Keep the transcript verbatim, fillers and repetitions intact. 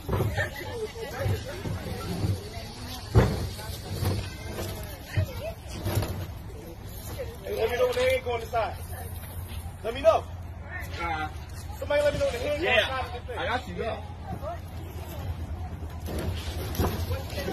Hey, let me know when the head go on the side. Let me know. Uh, Somebody let me know when the head yeah, go on the side of the thing. I got you, yeah.